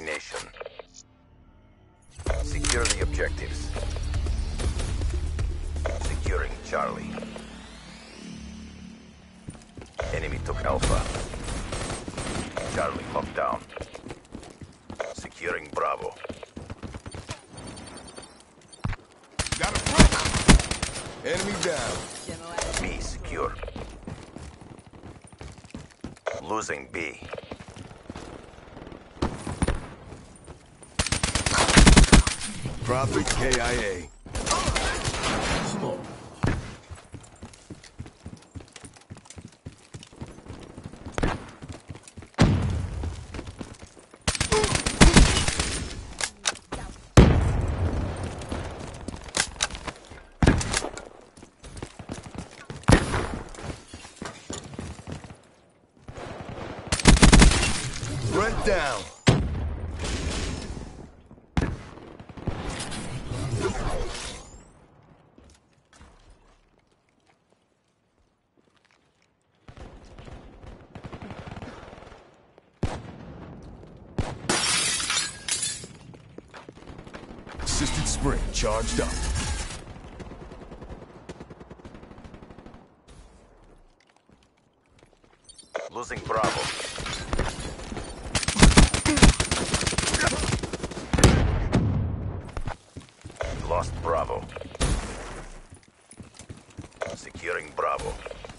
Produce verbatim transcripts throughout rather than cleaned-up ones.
domination. Secure the objectives. Securing Charlie. Enemy took Alpha. Charlie locked down. Securing Bravo. Got a front. Enemy down. B secure. Losing B. Prophet K I A. Threat down. Assisted spring charged up. Losing Bravo. Lost Bravo. Securing Bravo.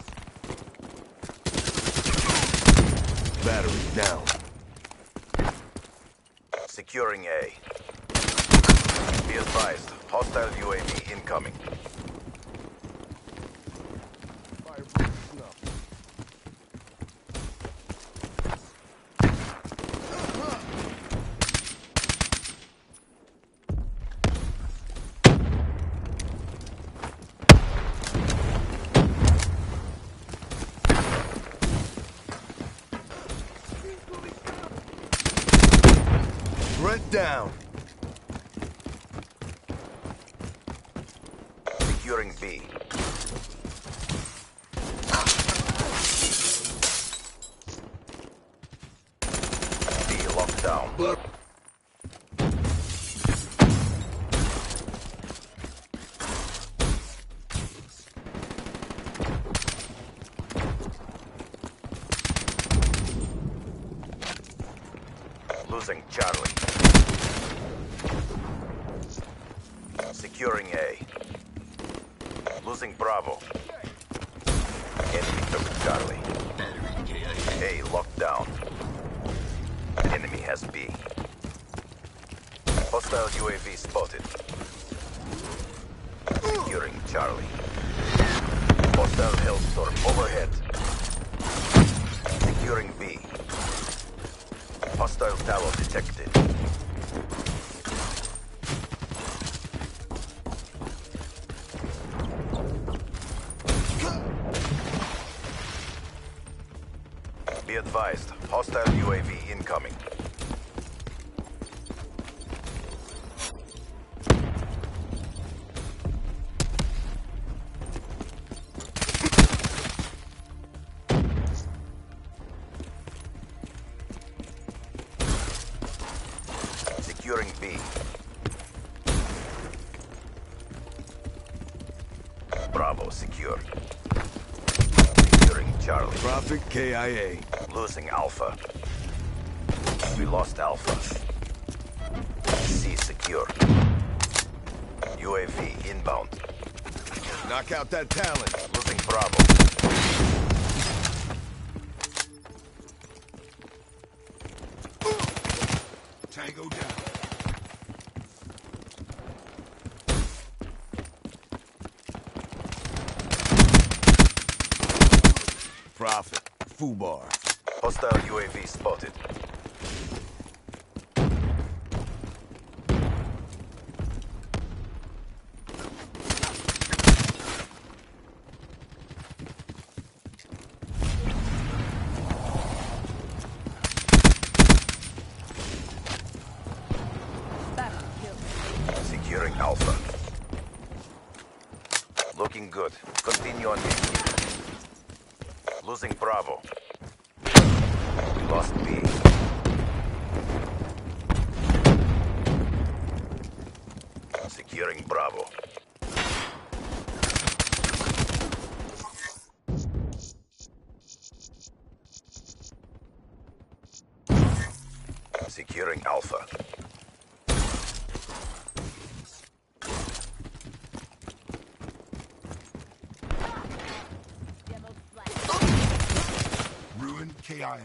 Battery down. Securing A. Be advised, hostile U A V incoming. Threat down. Securing B. B locked down. Losing Charlie. Securing A. Losing Bravo. Enemy took Charlie. A locked down. Enemy has B. Hostile U A V spotted. Securing Charlie. Hostile Hellstorm overhead. Securing B. Hostile tower detected. Be advised, hostile U A V incoming. Securing B. Bravo secure. Securing Charlie. Prophet K I A. Losing Alpha. We lost Alpha. C secure. U A V inbound. Knock out that talent. Losing Bravo. Tango down. Prophet. Fubar. Hostile U A V spotted. Securing Alpha. Looking good. Continue on me. Losing Bravo. We lost B. Securing Bravo. Securing Alpha. Ruin K I A.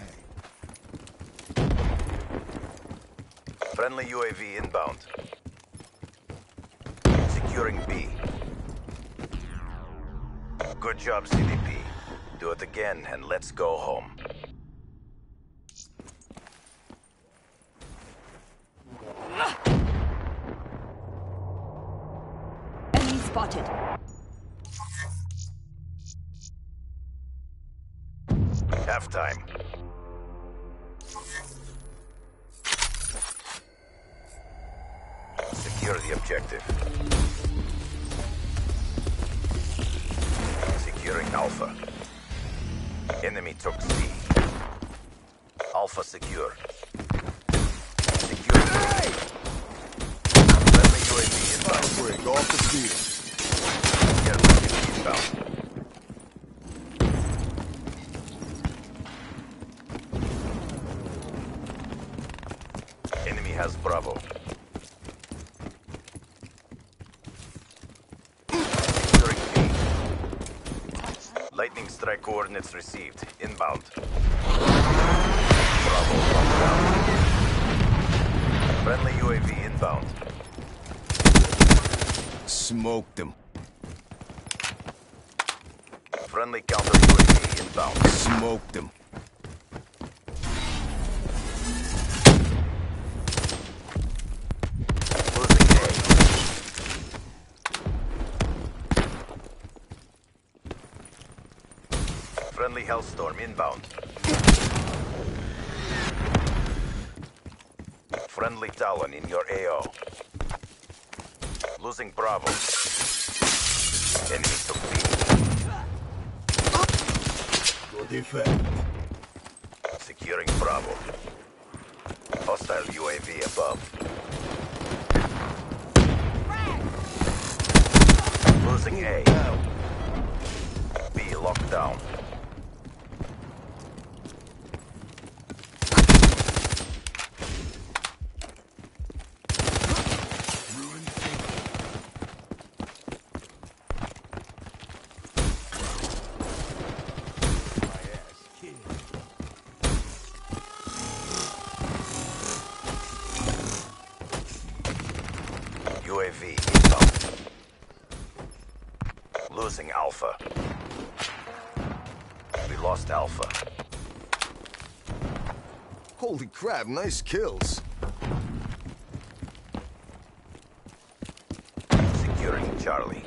Friendly U A V inbound. Securing B. Good job, C D P. Do it again and let's go home. Enemy spotted. Halftime. Secure the objective. Securing Alpha. Enemy took C. Alpha secure. Secure A. Friendly U A V inbound. Break off the field. Air package inbound. Enemy has Bravo. Securing B. Lightning strike coordinates received. Inbound. Bravo locked down. Friendly U A V inbound. Smoked them. Friendly counter U A V inbound. Smoked them. Losing A. Friendly Hellstorm inbound. Friendly Talon in your A O. Losing Bravo. Enemy took B. Good defense. Securing Bravo. Hostile U A V above. Losing A. B locked down. Ruin U A V inbound. Losing Alpha. We lost Alpha. Holy crap, nice kills. Securing Charlie.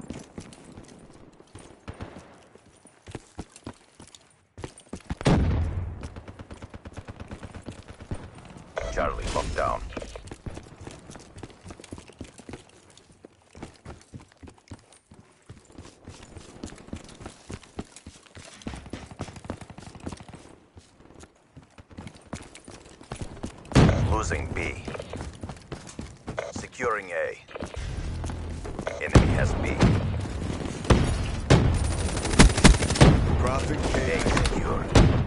Charlie locked down. Losing B. Securing A. Enemy has B. Profit A K. secure.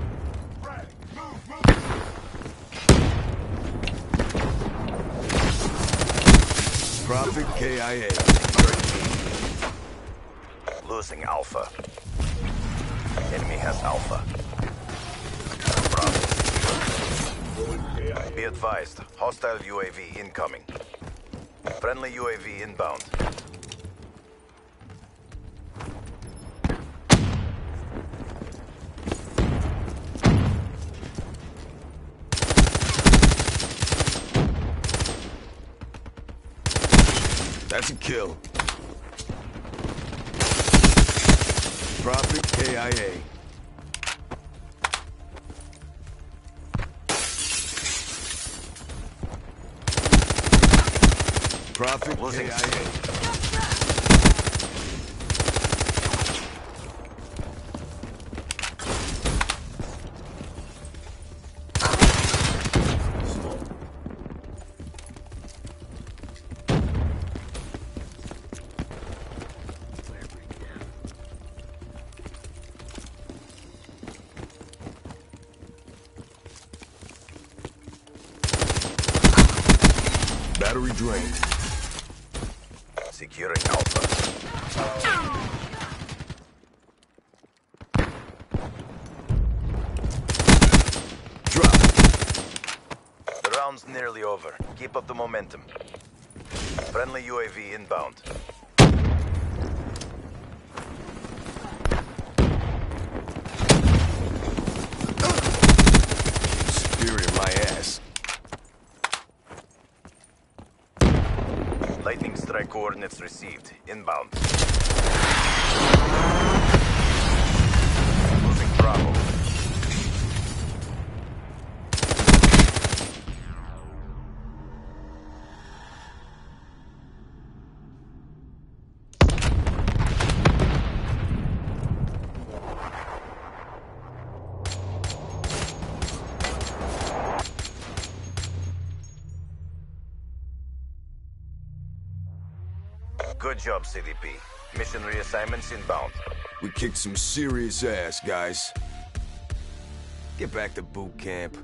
Profit K I A. Securing B. Losing Alpha. Enemy has Alpha. Bravo. Be advised, hostile U A V incoming. Friendly U A V inbound. That's a kill. Profit K I A. Profit Losing K I A. Battery drained. Securing Alpha. Drop. The round's nearly over. Keep up the momentum. Friendly U A V inbound. Superior my ass. Lightning strike coordinates received. Inbound. Losing Bravo. Good job, C D P. Mission reassignments inbound. We kicked some serious ass, guys. Get back to boot camp.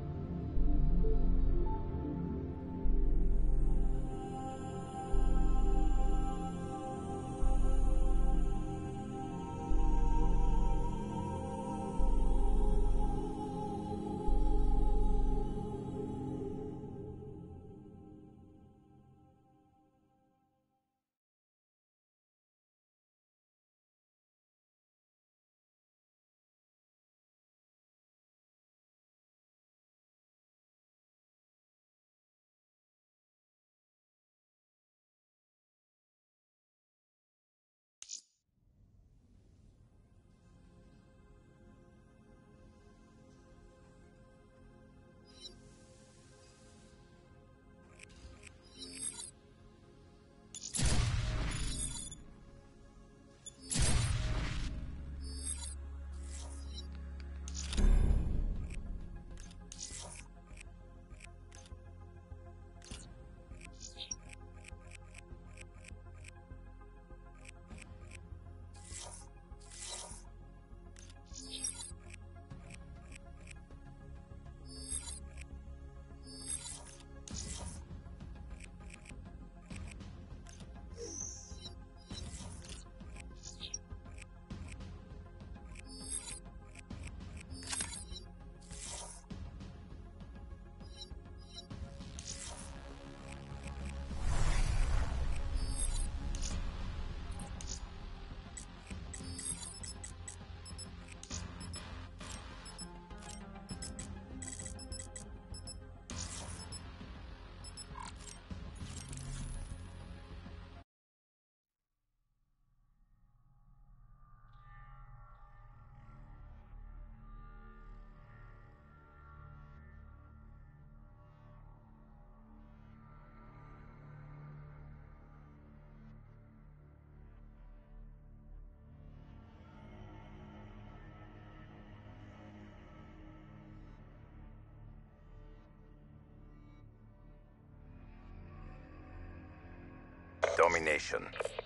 Domination.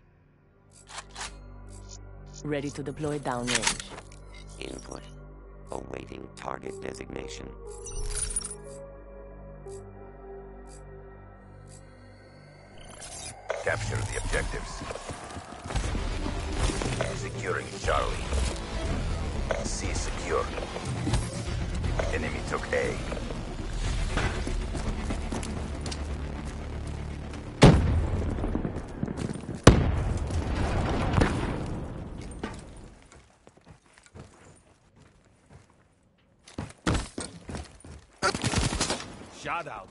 Ready to deploy downrange. Input. Awaiting target designation. Capture the objectives. Securing Charlie. C secure. Enemy took A. Shot out.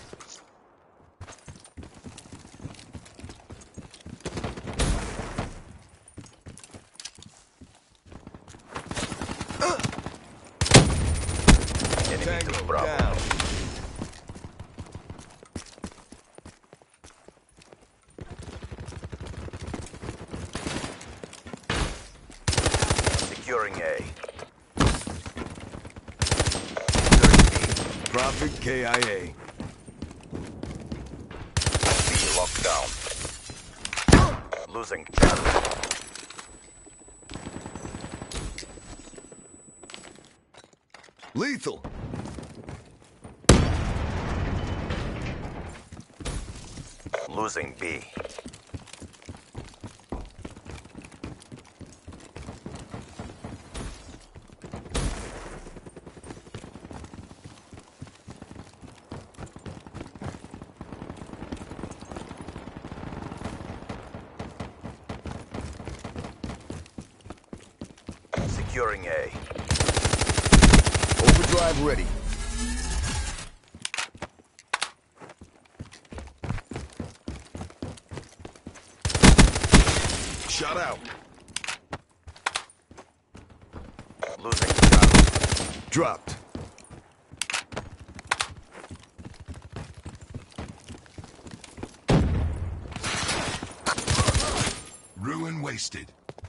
Enemy Tango took Bravo. down. Securing A. Prophet K I A. B locked down. Losing Charlie. Lethal. Losing B. Securing A. Overdrive ready. Shot out. Losing Charlie. Dropped. Ruin wasted.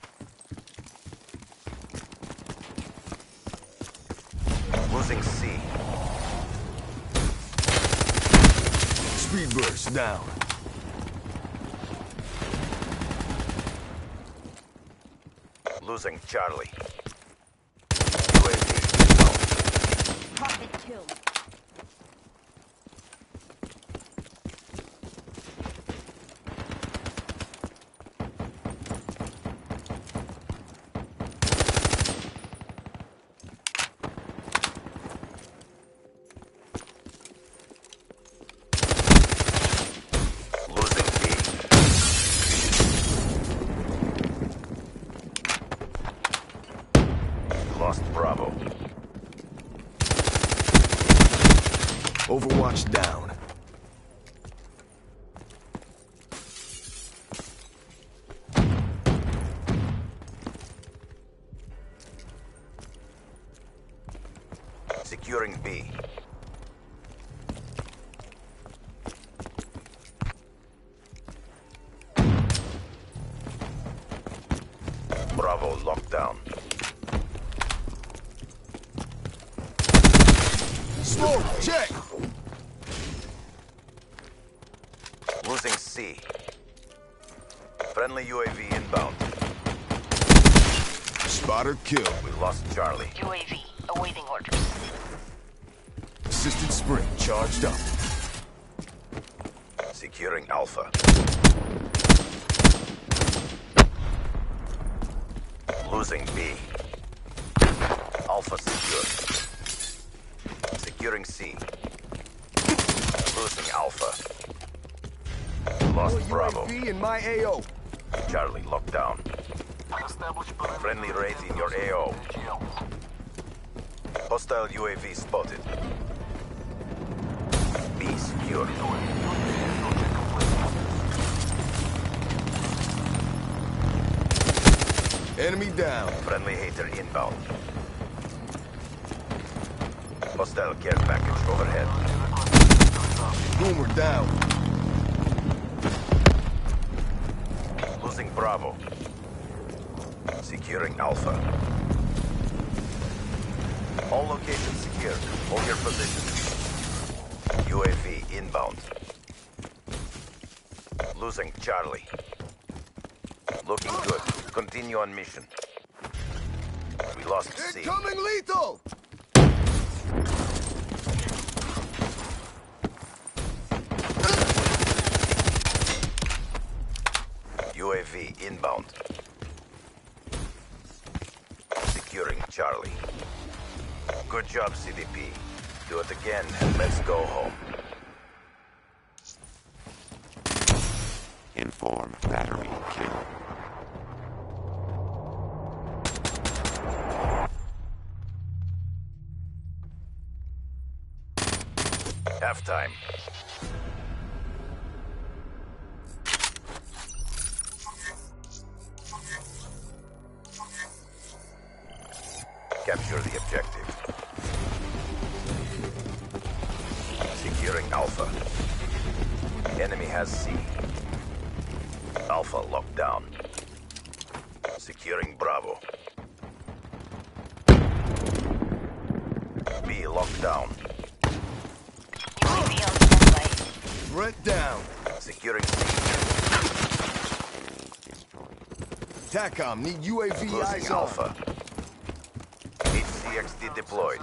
Losing C. Speed burst down. Losing Charlie. U A V. Target killed. Losing B. Lost Bravo. Overwatch down. Securing B. Bravo lockdown. Smoke, check. Losing C. Friendly U A V inbound. Spotter kill. We lost Charlie. U A V, awaiting orders. Assisted sprint charged up. Securing Alpha. Losing B. Alpha secured. Securing C. Losing Alpha. Lost Bravo. U A V in my A O. Charlie locked down. Friendly raid in your A O. Hostile U A V spotted. B secure. Enemy down. Friendly hater inbound. Hostile care package overhead. Boomer down. Losing Bravo. Securing Alpha. All locations secured. Hold your position. U A V inbound. Losing Charlie. Looking good. Continue on mission. We lost C. Incoming lethal. U A V inbound. Securing Charlie. Good job, C D P. Do it again and let's go home. Inform battery kill. Halftime. Capture the objective. Securing Alpha. Enemy has C. Alpha locked down. Securing Bravo. B locked down. U A V on standby. Threat down. Securing C. Enemy destroyed. TACOM need U A V Losing eyes on. Alpha. H C X D deployed.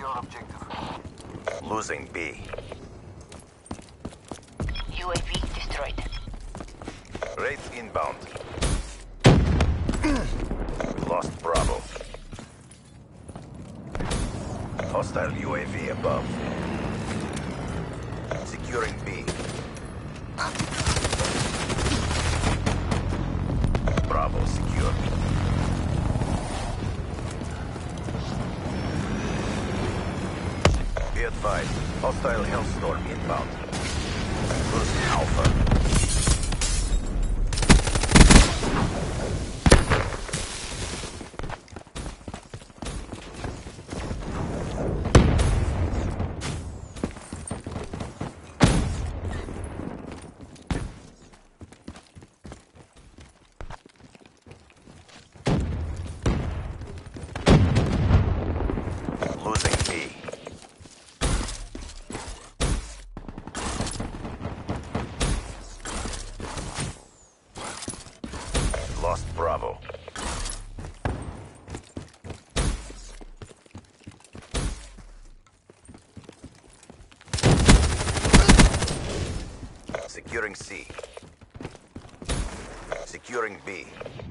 Losing B. U A V destroyed. destroyed. Wraith inbound. We lost Bravo. Hostile U A V above. Securing B. Bravo secure. Be advised, hostile Hellstorm inbound. Losing Alpha. Losing B. Lost Bravo. Securing C. Securing B.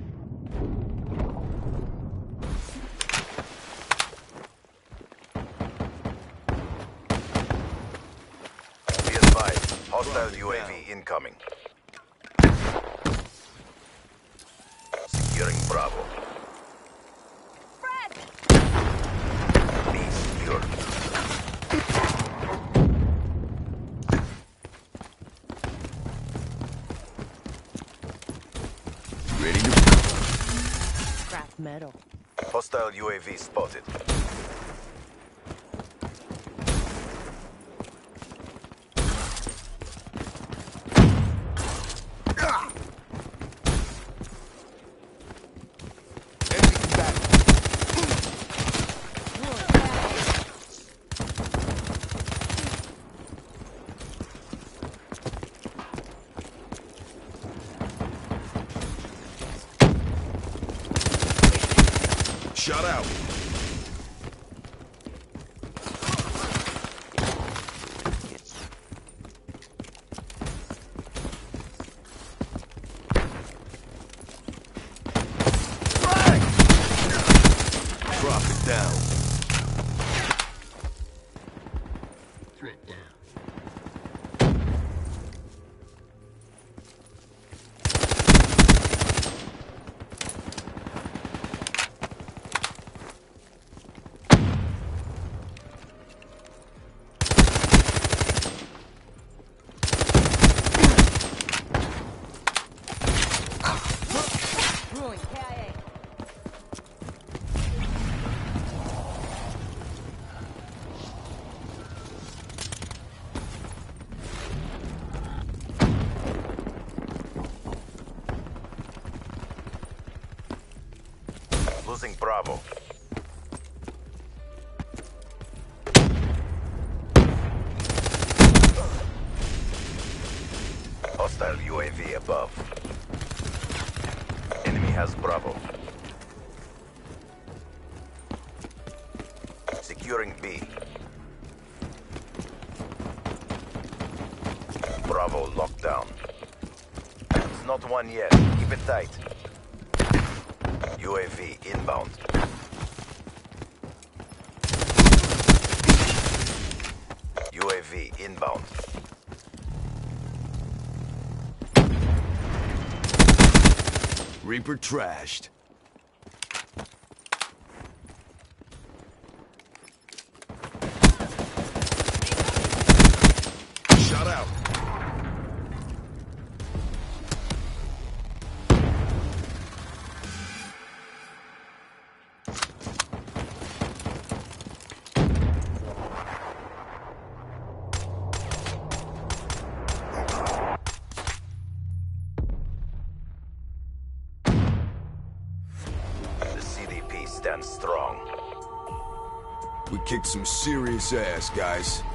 Be advised, hostile U A V incoming. Securing Bravo. B secure. Ready to... Scrap metal. Hostile U A V spotted. Shut out. Drop it down. Threat down. Ruin. K I A. Losing Bravo. Hostile U A V above. Enemy has Bravo. Securing B. Bravo locked down. It's not one yet. Keep it tight. U A V inbound. U A V inbound. Reaper trashed. Shut out. The C D P stands strong. We kicked some serious ass, guys.